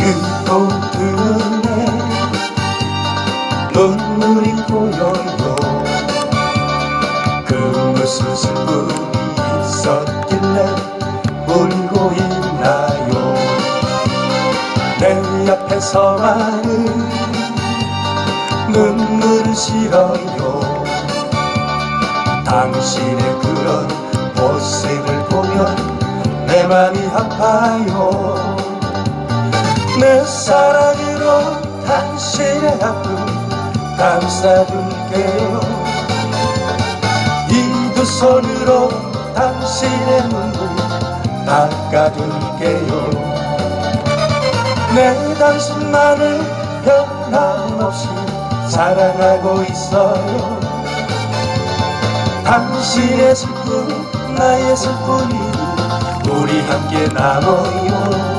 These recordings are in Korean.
뜨거운 눈에 눈물이 고여요. 그 무슨 슬픔이 있었길래 울고 있나요. 내 앞에서만은 눈물을 실어요. 당신의 그런 모습을 보면 내 맘이 아파요. 내 사랑으로 당신의 아픔 감싸줄게요. 이 두 손으로 당신의 눈물 닦아줄게요. 내 당신만을 변함없이 사랑하고 있어요. 당신의 슬픔 나의 슬픔이 우리 함께 나눠요.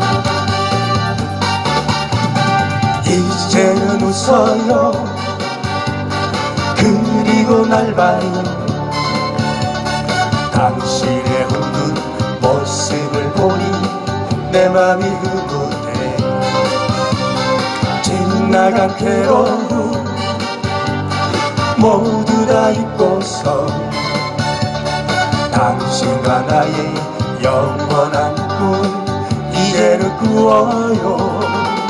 이제는 웃어요. 그리고 날 봐요. 당신의 웃는 모습을 보니 내 맘이 흐뭇해. 지나간 괴로움 모두 다 잊고서 당신과 나의 영원한 꿈 이제는 꾸어요.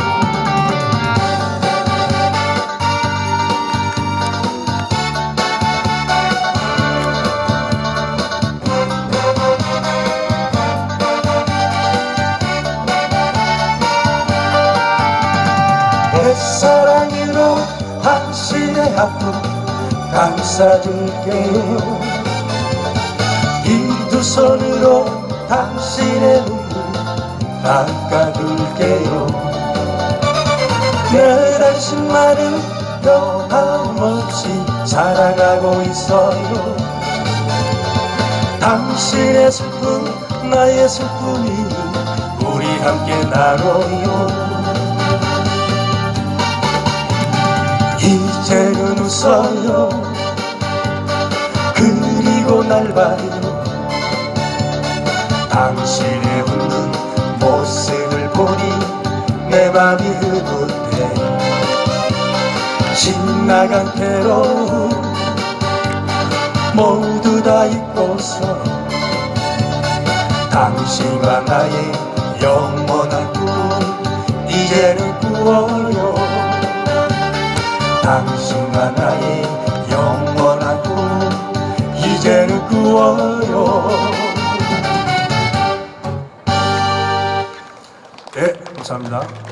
내 사랑으로 당신의 아픔 감싸줄게요. 이 두 손으로 당신의 눈물 닦아줄게요. 내 당신만을 변함없이 사랑하고 있어요. 당신의 슬픔 나의 슬픔이 우리 함께 나눠요. 이제는 웃어요. 그리고 날 봐요. 당신의 웃는 모습을 보니 내 맘이 흐뭇해. 지나간 괴로움 모두 다 잊고서 당신과 나의 영원한 꿈 이제는 꾸어요. 당신과 나의 영원한 꿈 이제는 꾸어요. 네, 감사합니다.